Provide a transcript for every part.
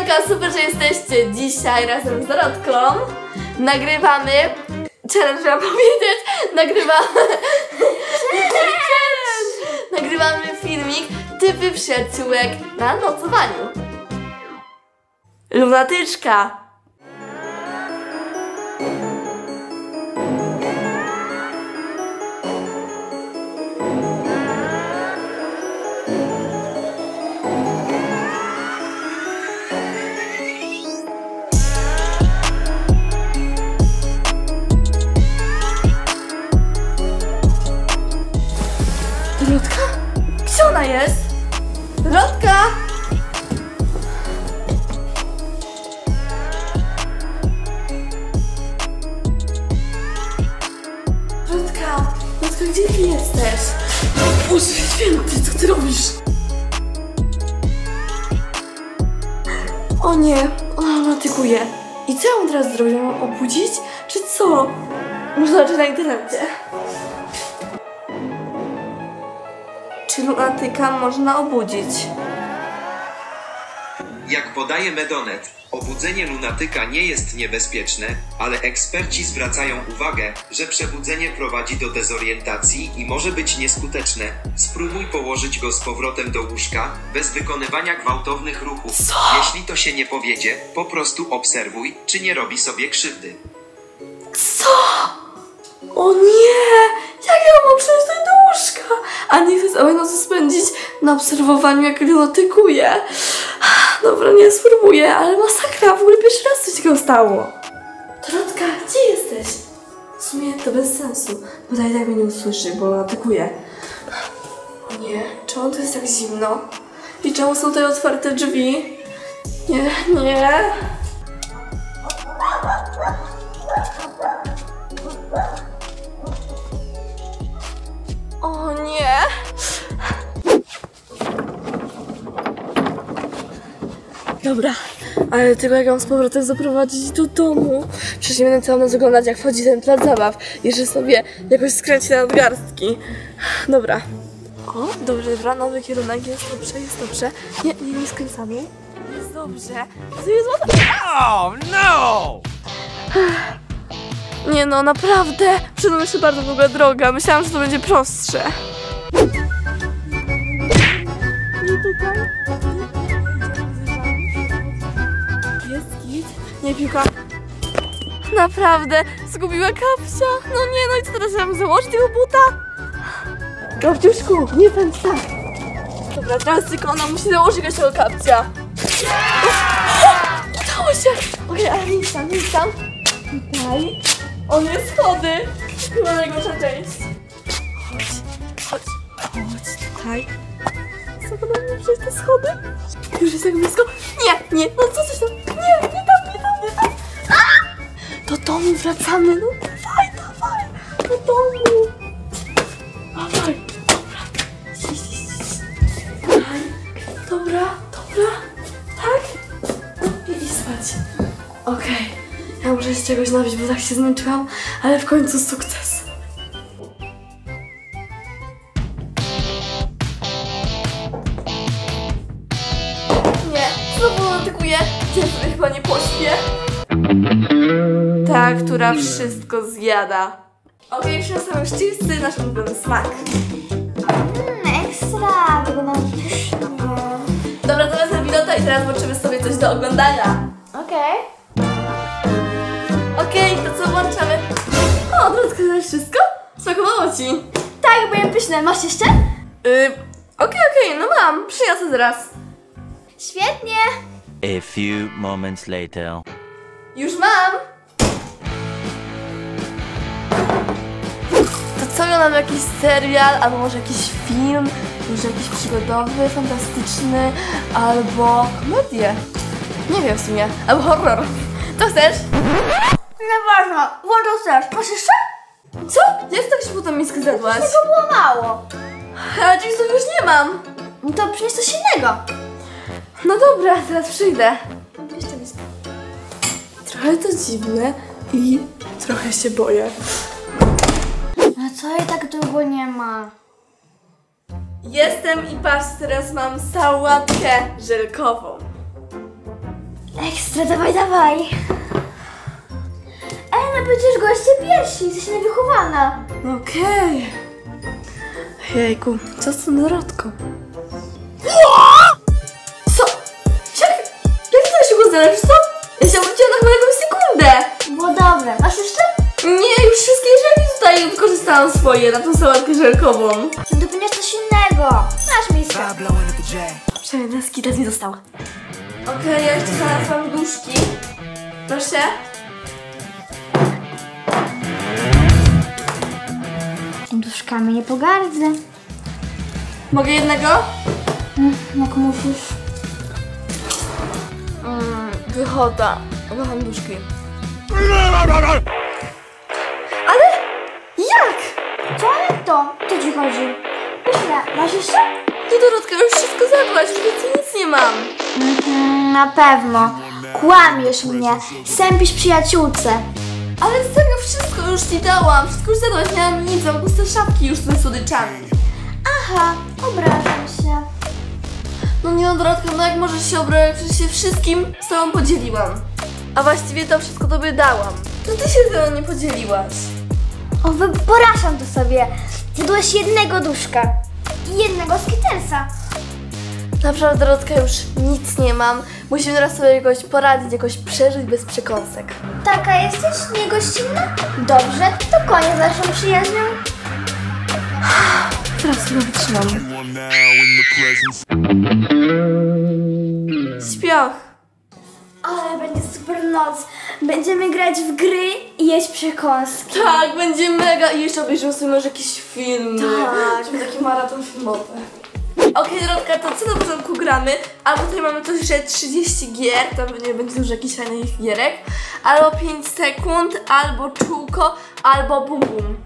Siemanko, super, że jesteście dzisiaj razem z Dorotką. Nagrywamy challenge, trzeba powiedzieć. Nagrywamy filmik typy przyjaciółek na nocowaniu. Lunatyczka. Dorotka? Gdzie ona jest? Dorotka! Dorotka, gdzie ty jesteś? Boże święty, co ty robisz? O nie, ona lunatykuje. I co ja mam teraz zrobić? Mam ją obudzić? Czy co? Muszę zobaczyć na internecie. Czy lunatyka można obudzić? Jak podaje Medonet, obudzenie lunatyka nie jest niebezpieczne, ale eksperci zwracają uwagę, że przebudzenie prowadzi do dezorientacji i może być nieskuteczne. Spróbuj położyć go z powrotem do łóżka, bez wykonywania gwałtownych ruchów. Co? Jeśli to się nie powiedzie, po prostu obserwuj, czy nie robi sobie krzywdy. Co? O nie! Jak ja mam przejść do łóżka? A nie chcę całej nocy spędzić na obserwowaniu, jak lunatykuje. Dobra, nie spróbuję, ale masakra, w ogóle pierwszy raz coś takiego stało. Dorotka, gdzie jesteś? W sumie to bez sensu, bo tak mnie nie usłyszy, bo lunatykuje. O nie, czemu to jest tak zimno? I czemu są tutaj otwarte drzwi? Nie. O nie! Dobra, ale tylko jak ją z powrotem zaprowadzić do domu. Przecież nie będę całą noc oglądać, jak wchodzi ten plac zabaw. Jeszcze sobie jakoś skręci na nadgarstki. Dobra. O, dobrze, dobra, nowy kierunek, jest dobrze. Nie skręcamy. Jest dobrze. To jest łatwe. Oh no! Nie no, naprawdę. Przed nami jeszcze bardzo długa droga. Myślałam, że to będzie prostsze. Nie tutaj. Jest git. Nie, piłka. Naprawdę. Zgubiła kapcia. No nie, no i co teraz mam założyć tego buta? Kapciuszku, nie pędź tak. Dobra, teraz tylko ona musi założyć tego kapcia. Udało się. Okej, ale nie tam. Tutaj. O nie, schody! Chyba najgorsza część. Chodź tutaj. Co to nam przejść te schody? Już jest tak blisko. Nie, no co coś tam? Nie tam. Do domu wracamy, no dawaj. Do domu. Dawaj, dobra. Dobra. Tak? I spać. Okej. Ja muszę się czegoś napić, bo tak się zmęczyłam, ale w końcu sukces. Nie, znowu lunatykuje. Ja sobie chyba nie pośpię. Ta, która wszystko zjada. Okej, przyniosłam już chipsy, nasz ulubiony smak. Ekstra, wygląda pysznie. Dobra, to wezmę pilota i teraz włączymy sobie coś do oglądania. Okej, to co włączamy? O, Dorotka, znasz wszystko? Smakowało ci? Tak, byłem pyszne. Masz jeszcze? Okej, no mam. Przyniosę zaraz. Świetnie. A few moments later. Już mam. To co, oglądamy jakiś serial, albo może jakiś film, może jakiś przygodowy, fantastyczny, albo komedię. Nie wiem w sumie, albo horror. Co chcesz? Nieważne. Włączał też. Masz jeszcze? Co? Jak tak się potem miskę zjadłaś? Tego było mało. Ale chipsów już nie mam. No to przynieś coś innego. No dobra, zaraz przyjdę. Jeszcze miskę. Trochę to dziwne i trochę się boję. No co jej tak długo nie ma? Jestem i patrz, teraz mam sałatkę żelkową. Ekstra, dawaj, dawaj. No przecież goście pierwsi, jesteś niewychowana. Okej. Jejku, co z tą Dorotką? Co? Jak to się go znaleźć, co? Ja się obróciłam na chyba jakąś sekundę. Było dobre. Masz jeszcze? Nie, już wszystkie żelki tutaj wykorzystałam swoje na tą sałatkę żelkową. No to powinieneś coś innego. Masz miejsce. Przynajmniej ten skitas mi został. Okej, ja jeszcze znalazłam duszki. Proszę. Tym duszkami nie pogardzę. Mogę jednego? Jak musisz. Wychoda. Kocham duszki. Ale jak? Co jak to? Co ci chodzi? Myślę, masz jeszcze? Ty, Dorotka, już wszystko zjadłaś, już więcej nic nie mam. Na pewno. Kłamiesz mnie. Sępisz przyjaciółce. Ale z tego wszystko już ci dałam, wszystko już zjadłaś, miałam nic, mam puste szafki już z tymi słodyczami. Aha, obrażam się. No nie, Dorotka, no jak możesz się obrazić, przecież się wszystkim z tobą podzieliłam. A właściwie to wszystko tobie dałam. To ty się ze mną nie podzieliłaś. O, porażam to sobie. Zjadłaś jednego duszka i jednego skittersa. Naprawdę, Dorotka, już nic nie mam. Musimy teraz sobie jakoś poradzić, jakoś przeżyć bez przekąsek. Taka jesteś niegościnna? Dobrze, to koniec z naszą przyjaźnią. Teraz chyba wytrzymam. Śpioch. Ale będzie super noc. Będziemy grać w gry i jeść przekąski. Tak, będzie mega i jeszcze obejrzymy sobie może jakieś filmy. Tak. Żeby taki maraton filmowy. Okej, Dorotka, to co na początku gramy? Albo tutaj mamy coś, że 30 gier, tam nie będzie dużo jakichś fajnych gierek. Albo 5 sekund, albo czółko, albo bum bum.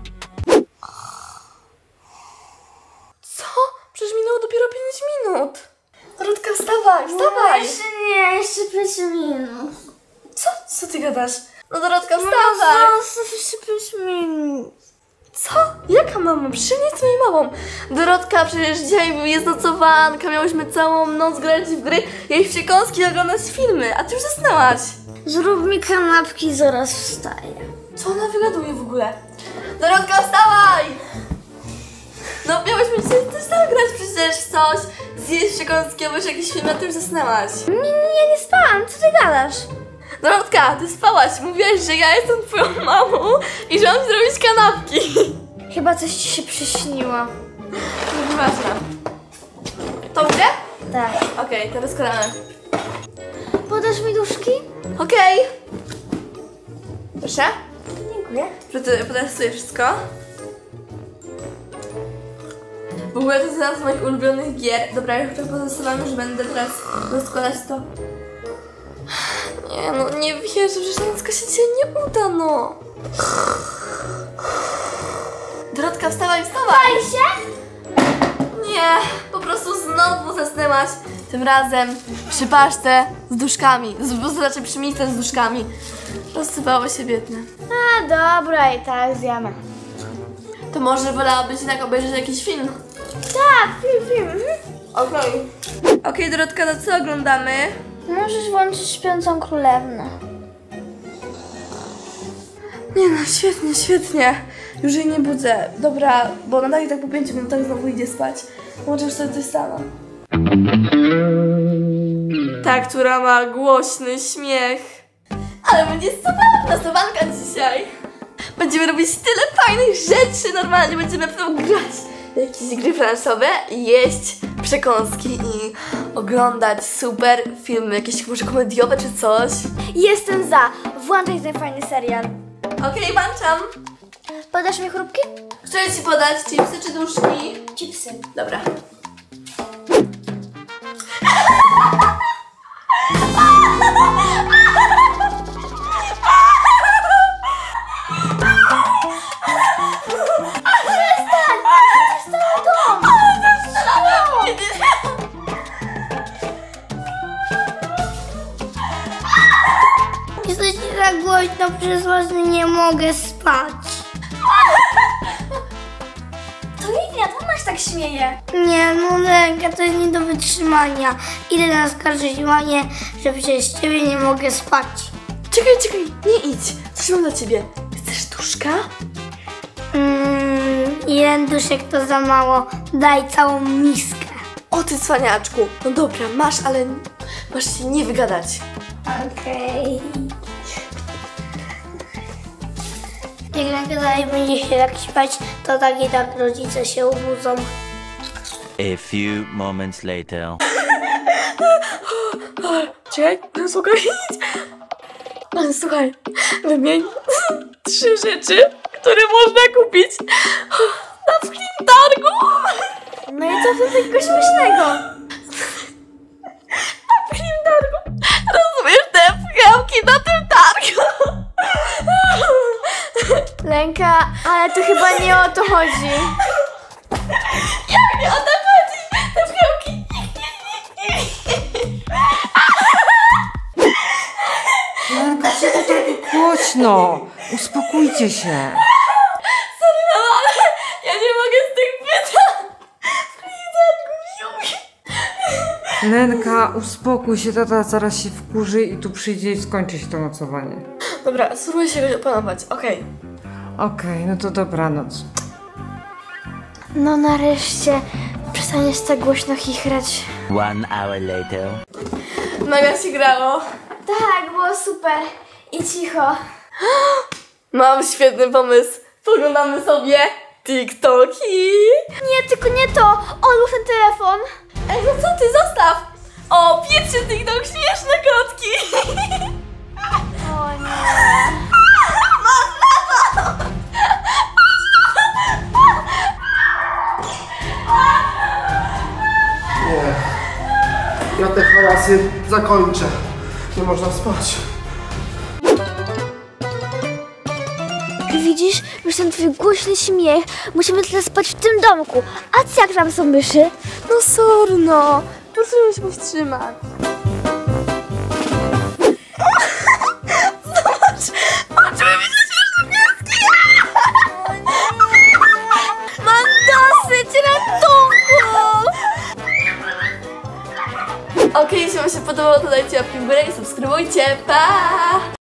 Co? Przecież minęło dopiero 5 minut. Dorotka, wstawaj, wstawaj! Jeszcze nie, jeszcze 5 minut. Co ty gadasz? No Dorotka, wstawaj! Jeszcze 5 minut. Co? Jaka mama? Przecież nie jestem jej mamą. Dorotka, przecież dzisiaj jest nocowanka, miałyśmy całą noc grać w gry, jeść przekąski i oglądać filmy, a ty już zasnęłaś. Zrób mi kanapki, zaraz wstaję. Co ona wygaduje w ogóle? Dorotka, wstawaj! No miałyśmy dzisiaj też tam grać przecież coś, zjeść przekąski, albo jakieś filmy, a ty już zasnęłaś. Nie spałam, co ty gadasz? Dorotka, ty spałaś, mówiłaś, że ja jestem twoją mamą i że mam ci zrobić kanapki. Chyba coś ci się przyśniło. Nieważne. To mogę? Tak. Okej, to rozkładamy. Podasz mi duszki? Okej. Proszę. Dziękuję. Potestuję wszystko. W ogóle to jest jedna z moich ulubionych gier. Dobra, już trochę pozostałam, że będę teraz rozkładać to. Nie no, nie wierzę, że żadnego się dzisiaj nie uda, no. Dorotka, wstawaj, wstawaj! Pali się? Nie, po prostu znowu zasnęłaś. Tym razem przy paszce z duszkami. Znaczy przy misce z duszkami. Rozsypało się biedne. A dobra, i tak zjemy. To może wolałabyś jednak obejrzeć jakiś film? Tak, film. Okej, Dorotka, to co oglądamy? Możesz włączyć Śpiącą Królewnę. Nie no, świetnie, świetnie. Już jej nie budzę. Dobra, bo nadal i tak po 5 minutach znowu idzie spać. Może już sobie coś sama. Ta, która ma głośny śmiech. Ale będzie super nocowanka dzisiaj. Będziemy robić tyle fajnych rzeczy. Normalnie będziemy w to grać jakieś gry planszowe, jeść przekąski i oglądać super filmy, jakieś może komediowe czy coś. Jestem za. Włączaj ten fajny serial. Okej, włączam. Podasz mi chrupki? Chcę ci podać chipsy czy duszki? Chipsy. Dobra. Jesteś tak głośno, przez was nie mogę spać. To Oliwia, to ona się tak śmieje. Nie, no Lenka, to jest nie do wytrzymania. Idę naskarżyć mamie, że przez ciebie nie mogę spać. Czekaj, nie idź. Coś mam dla ciebie. Chcesz duszka? Jeden duszek to za mało. Daj całą miskę. O ty cwaniaczku. No dobra, masz, ale masz się nie wygadać. Okej. Jak Lenka dalej będzie się tak śpać, to tak i tak rodzice się obudzą. A few moments later. Czekaj, no słuchaj, idź. No, słuchaj, wymień 3 rzeczy, które można kupić na Flea Targu. No i co w tym takiego śmiesznego? Na Flea Targu. Rozumiesz te pchełki na tym targu? Lenka, ale to chyba nie o to chodzi. Jak nie o to chodzi? Te pchełki. Lenka, co to tak głośno? Uspokójcie się. Sorry, mama, ale ja nie mogę z tych pytań. Flea Targu. Lenka, uspokój się, tata zaraz się wkurzy i tu przyjdzie i skończy się to nocowanie. Dobra, spróbuję się opanować, okej. Okej, no to dobranoc. No nareszcie przestaniesz tak głośno chichrać. 1 hour later. Mega się grało. Tak, było super. I cicho. Mam świetny pomysł. Poglądamy sobie TikToki. Nie, tylko nie to. Odłóż ten telefon. Ej, no co ty, zostaw! O, pierwszy TikTok, śmieszne kotki! O nie. Nie. Ja te hałasy zakończę. Nie można spać. Widzisz, już ten twój głośny śmiech. Musimy teraz spać w tym domku. A co jak tam są myszy? No sorry, no. Musimy się powstrzymać. Zobacz! Patrzymy mi się śmieszne pieski! Mam dosyć ratunku! Okej, jeśli wam się podobało, to dajcie łapkę w górę i subskrybujcie. Pa!